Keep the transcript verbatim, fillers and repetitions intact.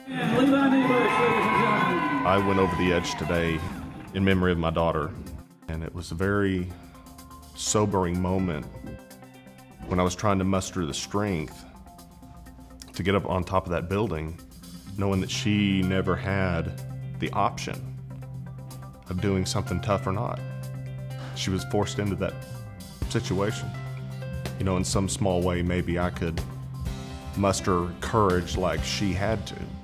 And Levi Knebusch, ladies and gentlemen. I went over the edge today in memory of my daughter, and it was a very sobering moment when I was trying to muster the strength to get up on top of that building, knowing that she never had the option of doing something tough or not. She was forced into that situation. You know, in some small way, maybe I could muster courage like she had to.